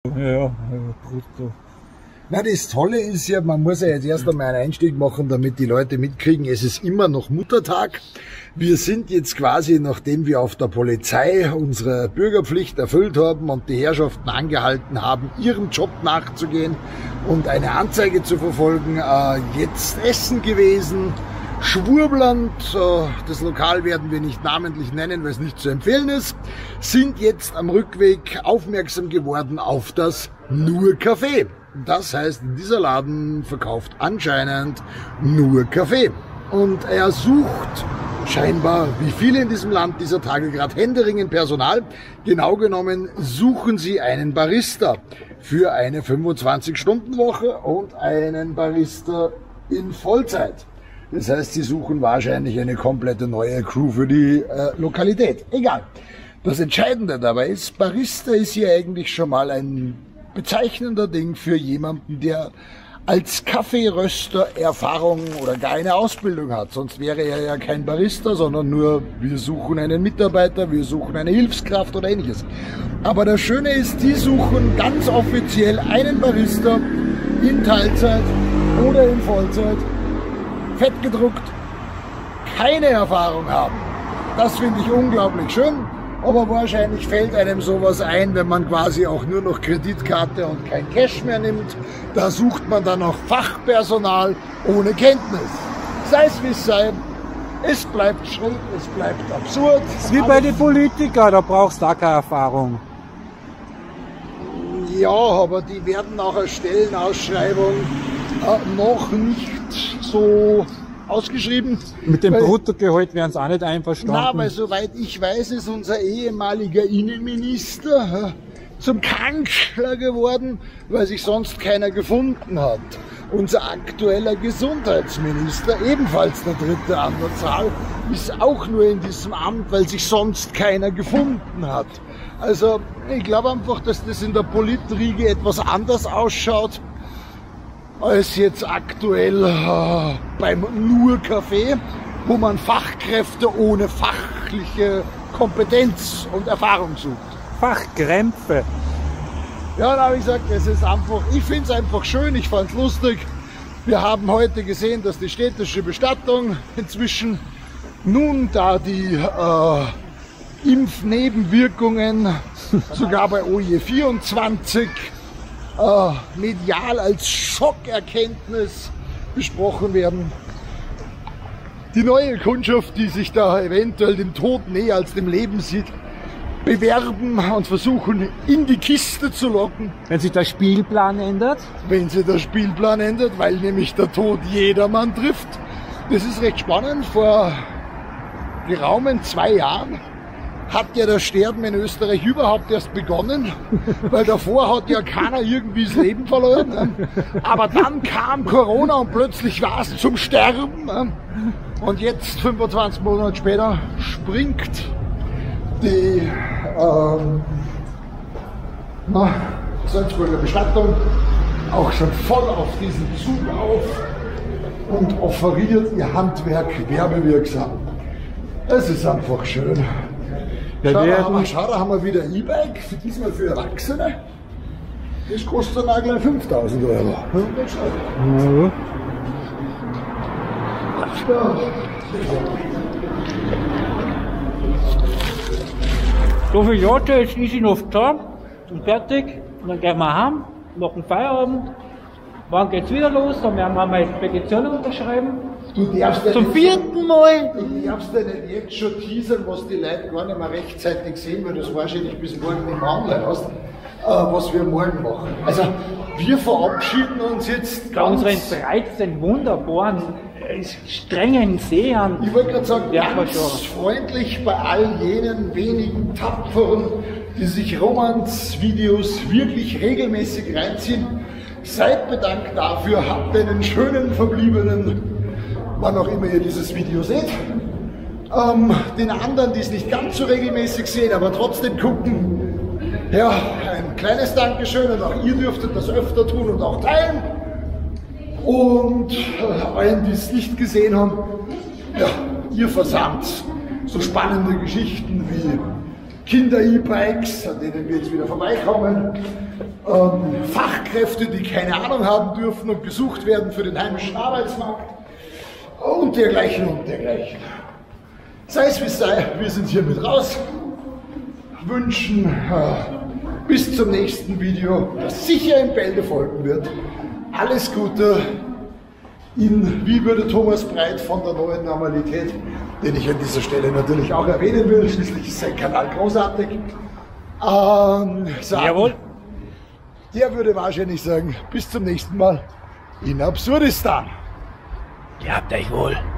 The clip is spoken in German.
Ja, brutto. Na, das Tolle ist ja, man muss ja jetzt erst einmal einen Einstieg machen, damit die Leute mitkriegen, es ist immer noch Muttertag. Wir sind jetzt quasi, nachdem wir auf der Polizei unsere Bürgerpflicht erfüllt haben und die Herrschaften angehalten haben, ihrem Job nachzugehen und eine Anzeige zu verfolgen, jetzt essen gewesen. Schwurbland, das Lokal werden wir nicht namentlich nennen, weil es nicht zu empfehlen ist, sind jetzt am Rückweg aufmerksam geworden auf das Nur Kaffee. Das heißt, dieser Laden verkauft anscheinend nur Kaffee. Und er sucht scheinbar, wie viele in diesem Land dieser Tage, gerade händeringend Personal. Genau genommen suchen sie einen Barista für eine 25-Stunden-Woche und einen Barista in Vollzeit. Das heißt, sie suchen wahrscheinlich eine komplette neue Crew für die Lokalität. Egal. Das Entscheidende dabei ist, Barista ist hier eigentlich schon mal ein bezeichnender Ding für jemanden, der als Kaffeeröster Erfahrung oder gar eine Ausbildung hat. Sonst wäre er ja kein Barista, sondern nur, wir suchen einen Mitarbeiter, wir suchen eine Hilfskraft oder ähnliches. Aber das Schöne ist, die suchen ganz offiziell einen Barista in Teilzeit oder in Vollzeit, fett gedruckt, keine Erfahrung haben. Das finde ich unglaublich schön, aber wahrscheinlich fällt einem sowas ein, wenn man quasi auch nur noch Kreditkarte und kein Cash mehr nimmt. Da sucht man dann noch Fachpersonal ohne Kenntnis. Sei es wie es sei, es bleibt schräg, es bleibt absurd. Wie bei den Politikern, da brauchst du auch keine Erfahrung. Ja, aber die werden nach einer Stellenausschreibung noch nicht so ausgeschrieben. Mit dem Bruttogehalt wären sie auch nicht einverstanden. Na, weil soweit ich weiß, ist unser ehemaliger Innenminister zum Kanzler geworden, weil sich sonst keiner gefunden hat. Unser aktueller Gesundheitsminister, ebenfalls der dritte an der Zahl, ist auch nur in diesem Amt, weil sich sonst keiner gefunden hat. Also ich glaube einfach, dass das in der Politriege etwas anders ausschaut als jetzt aktuell beim Nur Kaffee, wo man Fachkräfte ohne fachliche Kompetenz und Erfahrung sucht. Fachkrämpfe. Ja, da habe ich gesagt, es ist einfach, ich finde es einfach schön, ich fand es lustig. Wir haben heute gesehen, dass die städtische Bestattung inzwischen nun, da die Impfnebenwirkungen sogar bei OE24 medial als Schockerkenntnis besprochen werden. Die neue Kundschaft, die sich da eventuell dem Tod näher als dem Leben sieht, bewerben und versuchen, in die Kiste zu locken. Wenn sich der Spielplan ändert? Wenn sich der Spielplan ändert, weil nämlich der Tod jedermann trifft. Das ist recht spannend. Vor geraumen 2 Jahren hat ja das Sterben in Österreich überhaupt erst begonnen, weil davor hat ja keiner irgendwie das Leben verloren. Aber dann kam Corona und plötzlich war es zum Sterben. Und jetzt, 25 Monate später, springt die Salzburger Bestattung auch schon voll auf diesen Zug auf und offeriert ihr Handwerk werbewirksam. Es ist einfach schön. Schau, da haben wir wieder E-Bike, diesmal für Erwachsene. Das kostet dann auch gleich 5.000 €. Ja. So viel Jahre, jetzt ist ich noch da und fertig. Und dann gehen wir heim, machen Feierabend. Wann geht's wieder los? Dann werden wir mal Petitionen unterschreiben. Du darfst ja zum 4. Mal. Du darfst ja nicht jetzt schon teasern, was die Leute gar nicht mehr rechtzeitig sehen, weil das wahrscheinlich bis morgen nicht online hast, was wir morgen machen. Also wir verabschieden uns jetzt bei unseren 13 wunderbaren, strengen Sehern. Ich wollte gerade sagen, ganz freundlich bei all jenen wenigen Tapferen, die sich Romans-Videos wirklich regelmäßig reinziehen. Seid bedankt dafür, habt einen schönen verbliebenen, wann auch immer ihr dieses Video seht. Den anderen, die es nicht ganz so regelmäßig sehen, aber trotzdem gucken, ja, ein kleines Dankeschön und auch ihr dürftet das öfter tun und auch teilen. Und allen, die es nicht gesehen haben, ja, ihr versandt so spannende Geschichten wie Kinder-E-Bikes, an denen wir jetzt wieder vorbeikommen, Fachkräfte, die keine Ahnung haben dürfen und gesucht werden für den heimischen Arbeitsmarkt und dergleichen und dergleichen. Sei es wie es sei, wir sind hiermit raus, wünschen bis zum nächsten Video, das sicher in Bälde folgen wird. Alles Gute in, wie würde Thomas Breit von der neuen Normalität, den ich an dieser Stelle natürlich auch erwähnen will, schließlich ist sein Kanal großartig, sagen. Jawohl. Der würde wahrscheinlich sagen, bis zum nächsten Mal in Absurdistan. Ihr habt euch wohl.